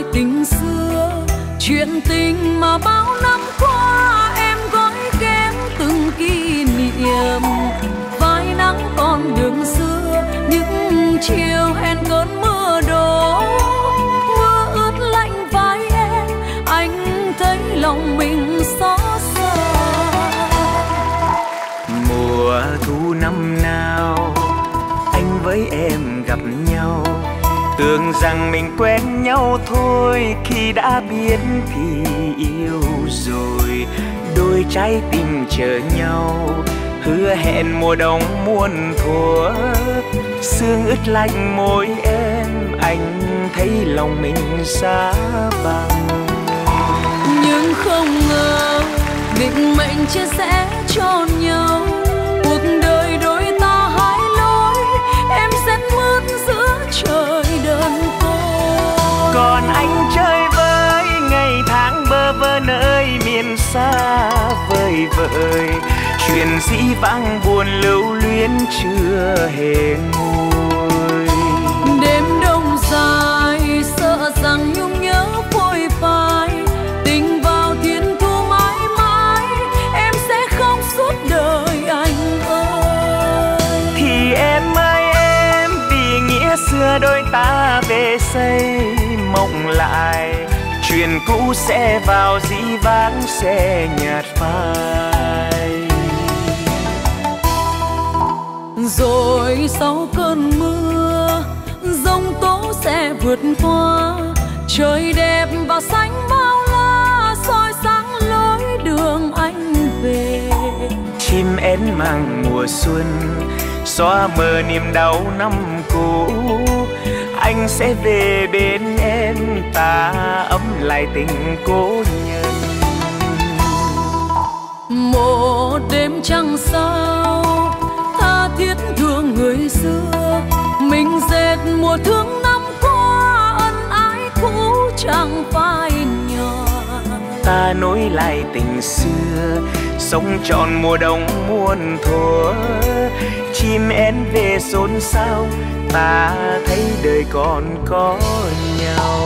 tình xưa, chuyện tình mà bao năm qua em gói ghém từng kỷ niệm. Vài nắng con đường xưa, những chiều hẹn cơn mưa đổ, mưa ướt lạnh vai em, anh thấy lòng mình xót xa. Mùa thu năm nào anh với em gặp nhau, tưởng rằng mình quen nhau thôi, khi đã biết thì yêu rồi. Đôi trái tim chờ nhau, hứa hẹn mùa đông muôn thuở. Sương ướt lạnh môi em, anh thấy lòng mình giá băng. Nhưng không ngờ định mệnh chia sẻ cho nhau, cuộc đời đôi ta hai lối, em sẽ mất giữa trời đơn côi. Còn anh chơi với ngày tháng bơ vơ nơi miền xa vời vợi, chuyện dĩ vãng buồn lưu luyến chưa hề nguôi. Đêm đông dài sợ rằng nhung nhớ phôi phai, tình vào thiên thu mãi mãi, em sẽ không suốt đời anh ơi. Thì em ơi em, vì nghĩa xưa đôi ta về xây mộng lại, chuyện cũ sẽ vào dĩ vãng sẽ nhạt phai. Rồi sau cơn mưa, giông tố sẽ vượt qua, trời đẹp và xanh bao la, soi sáng lối đường anh về. Chim én mang mùa xuân, xóa mờ niềm đau năm cũ, anh sẽ về bên em, ta ấm lại tình cố nhân. Một đêm trăng sao, tha thiết thương người xưa, mình dệt mùa thương năm qua, ân ái cũ chẳng phai nhòa. Ta nối lại tình xưa, sống trọn mùa đông muôn thuở. Chim én về xôn xao, ta thấy đời còn có nhau.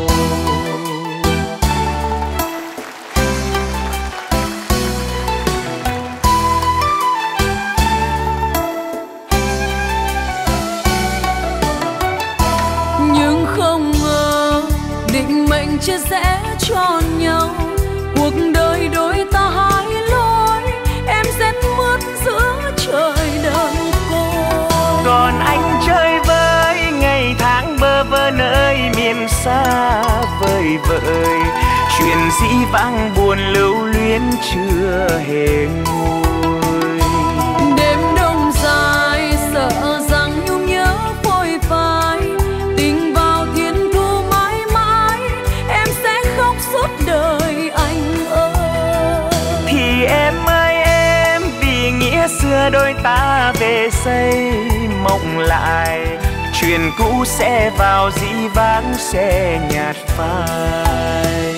Nhưng không ngờ định mệnh chia sẻ cho nhau, cuộc đời đôi ta hai lối, em sẽ mất giữa trời đơn côi. Còn anh chơi với ngày tháng bơ vơ nơi miền xa vời vợi, chuyện dĩ vãng buồn lưu luyến chưa hề nguôi. Đêm đông dài sợ rằng nhung nhớ phôi phai, tình vào thiên thu mãi mãi, em sẽ khóc suốt đời anh ơi. Thì em ơi em, vì nghĩa xưa đôi ta về xây mộng lại, chuyện cũ sẽ vào dĩ vãng sẽ nhạt phai.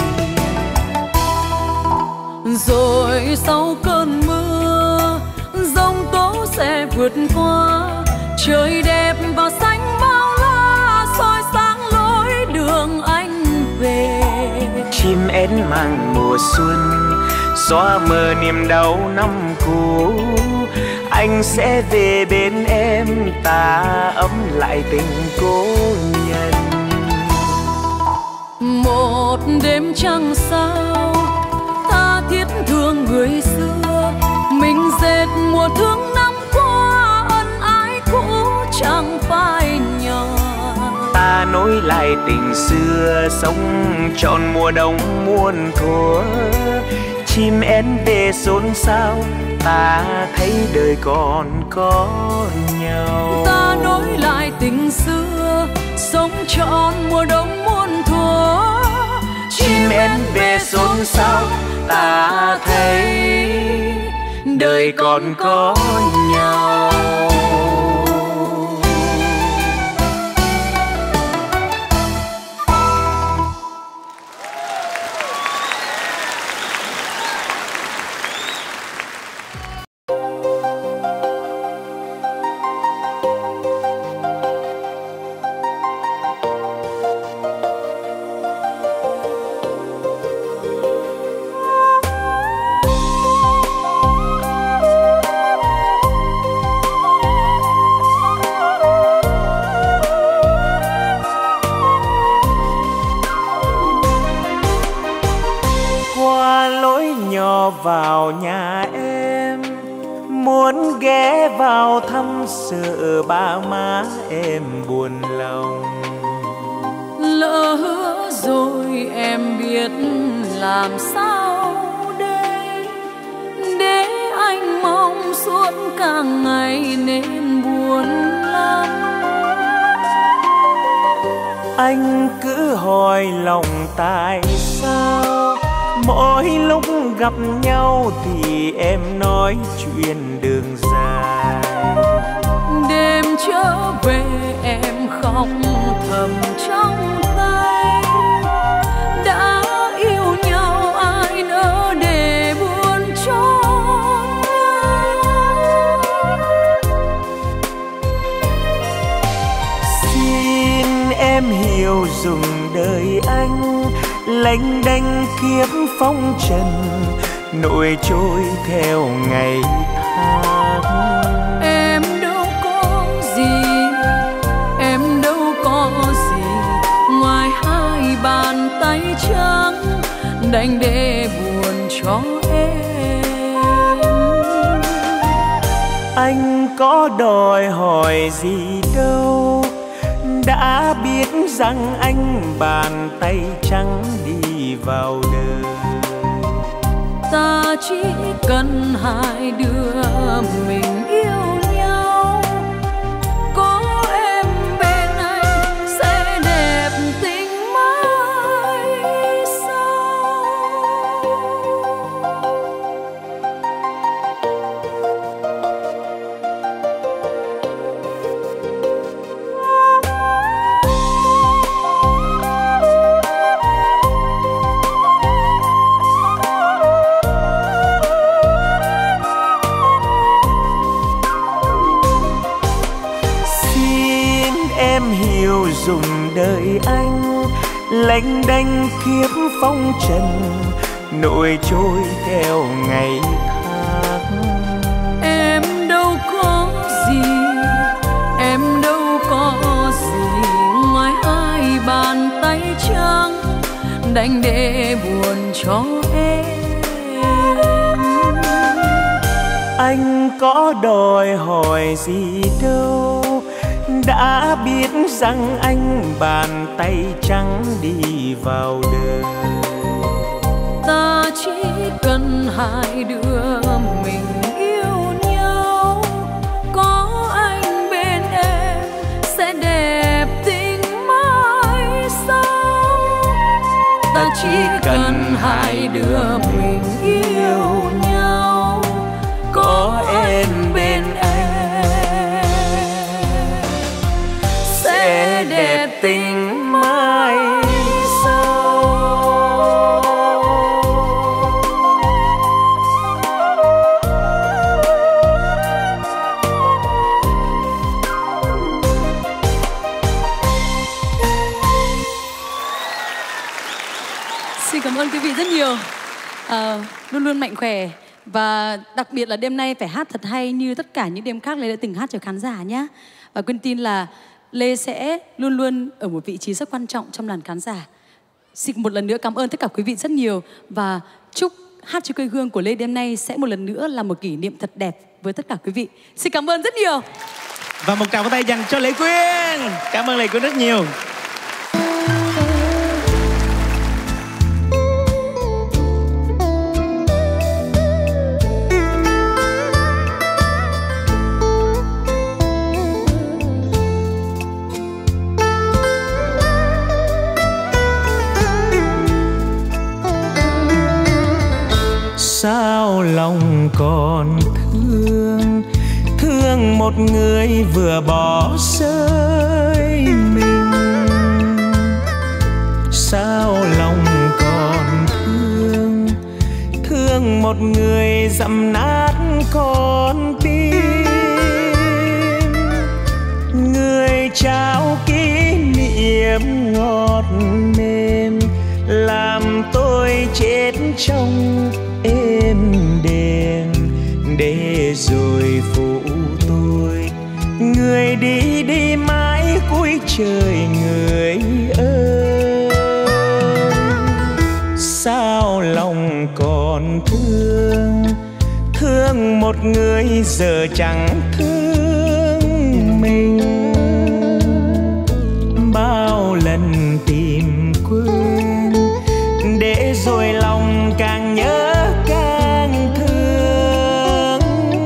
Rồi sau cơn mưa, giông tố sẽ vượt qua, trời đẹp và xanh bao la, soi sáng lối đường anh về. Chim én mang mùa xuân, xóa mờ niềm đau năm cũ, anh sẽ về bên em, ta ấm lại tình cố nhân. Một đêm trăng sao, tha thiết thương người xưa, mình dệt mùa thương năm qua, ân ái cũ chẳng phai nhòa. Ta nối lại tình xưa, sống trọn mùa đông muôn thuở. Chim én về xôn xao, ta thấy đời còn có nhau. Ta nối lại tình xưa, sống trọn mùa đông muôn thuở. Chim én về xôn xao, ta thấy đời còn có nhau. vào nhà em, muốn ghé vào thăm sợ ba má em buồn lòng. Lỡ hứa rồi em biết làm sao đây, để anh mong suốt cả ngày nên buồn lắm. Anh cứ hỏi lòng tại sao mỗi lúc gặp nhau thì em nói chuyện đường dài. Đêm trở về em khóc thầm trong tay, đã yêu nhau ai nỡ để buồn cho nhau. Xin em hiểu dùng đời anh lênh đênh kiếp phong trần, nổi trôi theo ngày tháng. Em đâu có gì, em đâu có gì ngoài hai bàn tay trắng, đành để buồn cho em. Anh có đòi hỏi gì đâu, đã biết rằng anh bàn tay trắng đi vào đời. Ta chỉ cần hai đứa mình yêu nhau, có em bên anh sẽ đẹp tình mãi sau. Hiểu dùng đời anh lênh đênh kiếp phong trần, nổi trôi theo ngày tháng. Em đâu có gì, em đâu có gì ngoài hai bàn tay trắng, đành để buồn cho em. Anh có đòi hỏi gì đâu, đã biết rằng anh bàn tay trắng đi vào đời. Ta chỉ cần hai đứa mình yêu nhau, có anh bên em sẽ đẹp tình mãi sau. Ta chỉ cần hai đứa mình yêu nhau, có em bên em sẽ đẹp tình mãi sau. Xin cảm ơn quý vị rất nhiều. Luôn luôn mạnh khỏe. Và đặc biệt là đêm nay phải hát thật hay như tất cả những đêm khác Lê đã từng hát cho khán giả nhé. Và Quyên tin là Lê sẽ luôn luôn ở một vị trí rất quan trọng trong làn khán giả. Xin một lần nữa cảm ơn tất cả quý vị rất nhiều. Và chúc Hát cho quê hương của Lê đêm nay sẽ một lần nữa là một kỷ niệm thật đẹp với tất cả quý vị. Xin cảm ơn rất nhiều. Và một tràng pháo tay dành cho Lệ Quyên. Cảm ơn Lệ Quyên rất nhiều. Sao lòng còn thương, thương một người vừa bỏ rơi mình. Sao lòng còn thương, thương một người dặm nát con tim. Người trao kỷ niệm ngọt mềm, làm tôi chết trong êm đềm. Để rồi phụ tôi, người đi đi mãi cuối trời người ơi. Sao lòng còn thương, thương một người giờ chẳng thương mình. Bao lần tìm quên để rồi lòng càng nhớ càng thương.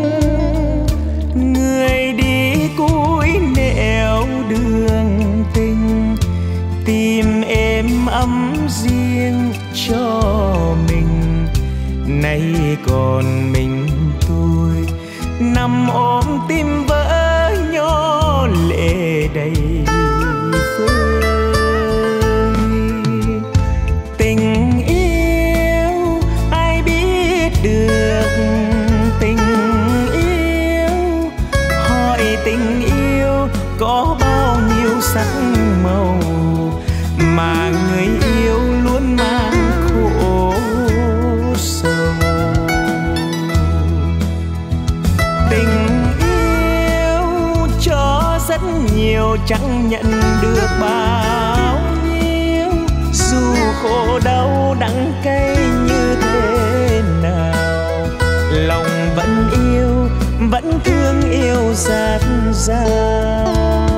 Người đi cuối nẻo đường tình, tìm êm ấm riêng cho mình. Nay còn mình tôi nằm ôm tim vỡ nhỏ lệ đầy vơi. Tình yêu ai biết được tình yêu, hỏi tình yêu có bao nhiêu sắc màu mà người yêu luôn mang khổ sầu. Tình yêu cho rất nhiều chẳng nhận được bao nhiêu, dù khổ đau đắng cay như thế nào, lòng vẫn yêu vẫn thương yêu dạt dào.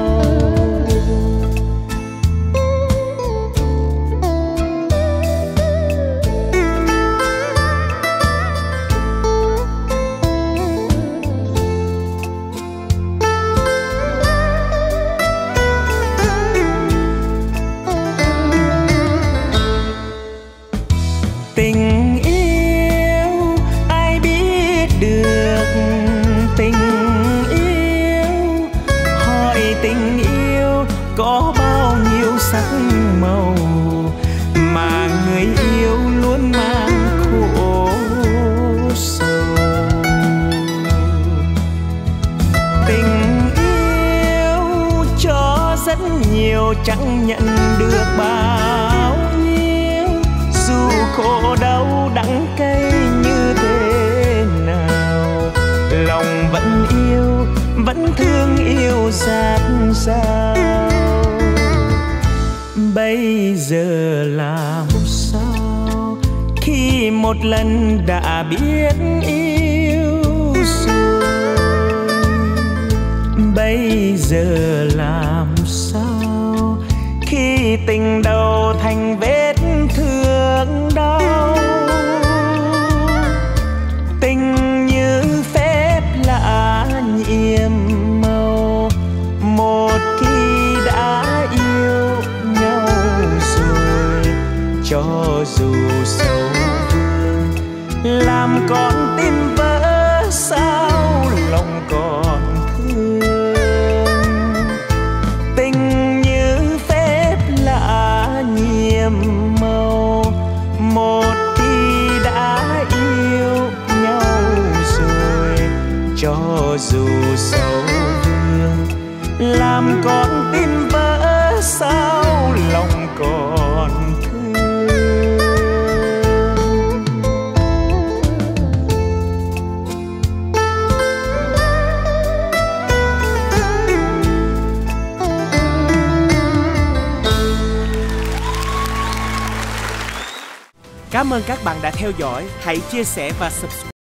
Tình yêu ai biết được tình yêu, hỏi tình yêu có bao nhiêu sắc màu mà người yêu luôn mang khổ sầu. Tình yêu cho rất nhiều chẳng nhận được bao nhiêu, dù khổ đau đắng cay như thế nào, lòng vẫn yêu vẫn thương yêu dạt dào. Bây giờ làm sao khi một lần đã biết yêu rồi? Bây giờ làm sao khi tình đầu thành vết thương đau? Tình như phép lạ nhiệm màu, một khi đã yêu nhau rồi, cho dù sâu vương làm con tim vỡ sao lòng còn thương. Tình như phép lạ nhiệm màu, một khi đã yêu nhau rồi, cho dù sâu vương làm con tim vỡ sao lòng còn thương. Cảm ơn các bạn đã theo dõi. Hãy chia sẻ và subscribe